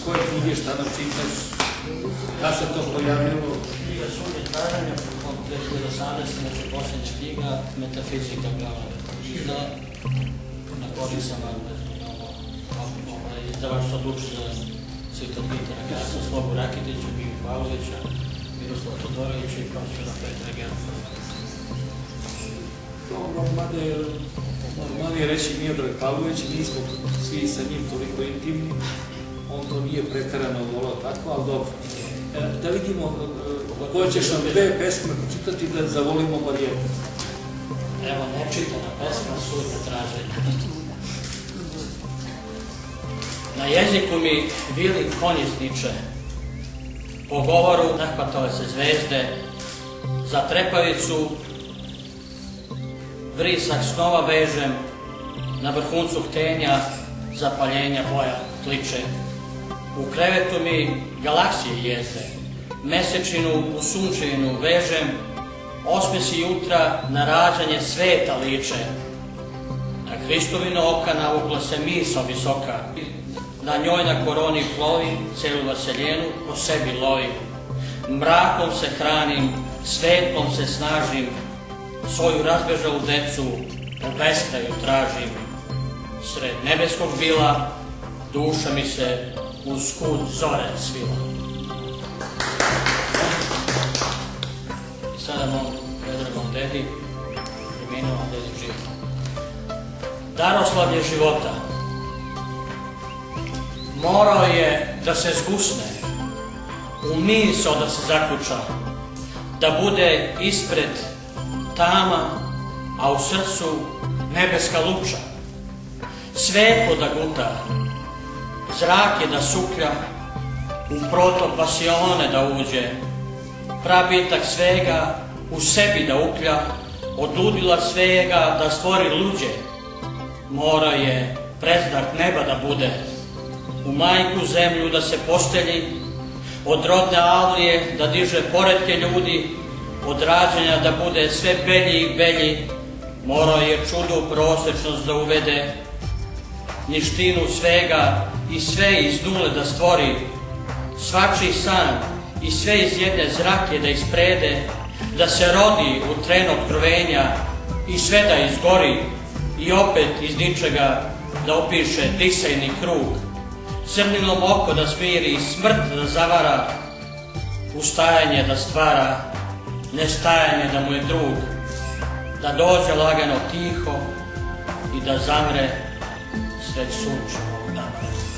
koje knjige, šta nam čitaš, kada se to pojavilo? Knjiga Sudnje traženja, od 2018. znači posljednja knjiga, Metafizika glava izdala, na kojoj sam izdavač se odlučio za Cviton Gitara Gasa, Slobu Rakitiću, Miju Pavlovića, Miroslava Todorovića i profesora Petra Gerfa. Normalno je reći Miodrag Pavlović, nismo svi sa njim toliko intimni, on to nije preterano volao tako, ali dobro. Da vidimo, koje ćeš nam dve pesme počitati da zavolimo bar jednu. Evo, nečitana pesma Sudnje traženja. Na jeziku mi vili konjisniče, po govoru nahvatale se zvezde, za trepavicu vrisak snova vežem, na vrhuncu htenja zapaljenja boja kliče. U krevetu mi galaksije jezde, mesečinu u sunčevinu vežem, osmesi jutra na rađanje sveta liče. Na Hristovino oka navukla se misao visoka, na njoj na koroni plovi, celu vaseljenu po sebi lovi. Mrakom se hranim, svetlom se snažim, svoju razbežalu decu u beskraju tražim. Sred nebeskog bila, duša mi se uz kud zore svila. I sada mom predragom dedi, preminuo dedi živ. Daroslavlje života. Morao je da se zgusne, u misao da se zaključa, da bude ispred tama, a u srcu nebeska luča. Svetlo da guta, zrak je da suklja, u protok pasione da uđe, prabitak svega u sebi da uklja, od ludila svega da stvori luđe. Mora je predznak neba da bude, u majku zemlju da se postelji, od rodne avlije da diže poretke ljudi, od rađanja da bude sve belji i belji. Morao je čudo prosečnost da uvede, ništinu svega i sve iz nule da stvori, svačiji san i sve iz jedne zrake da isprede, da se rodi u tren otkrovenja i sve da izgori i opet iz ničega da opiše disajni krug, crnilom oko da smiri i smrt da zavara, ustajanje da stvara, nestajanje da mu je drug, da dođe lagano tiho i da zamre sred sunčevog dana.